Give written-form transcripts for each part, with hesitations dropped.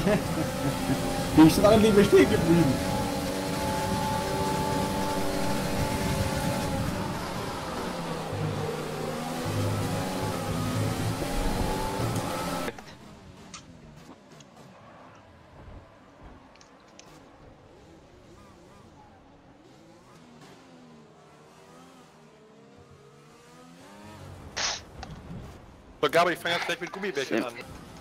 Die Schlange liegt mir stehen geblieben. So, Gabi, ich fange jetzt gleich mit Gummibärchen an.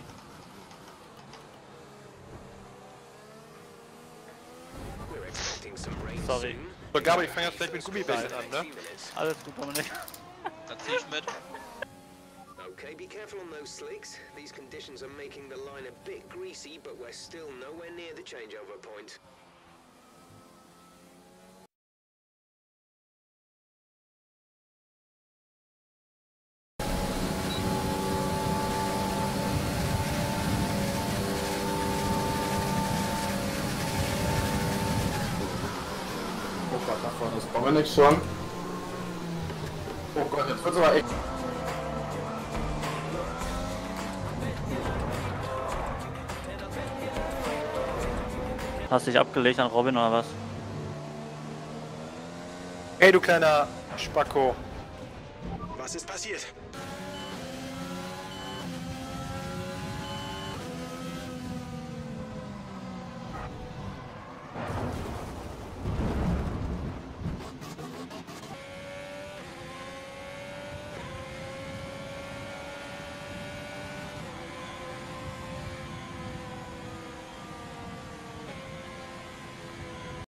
Sorry. So, Gabi, ich fange jetzt gleich mit Gummibärchen an, ne? Alles gut, Dominik. Da zieh ich mit. Okay, be careful on those slicks. These conditions are making the line a bit greasy, but we're still nowhere near the changeover point. Oh Gott, da vorne ist Dominik schon. Oh Gott, jetzt wird's aber echt. Hast dich abgelegt an Robin oder was? Ey, du kleiner Spacko. Was ist passiert?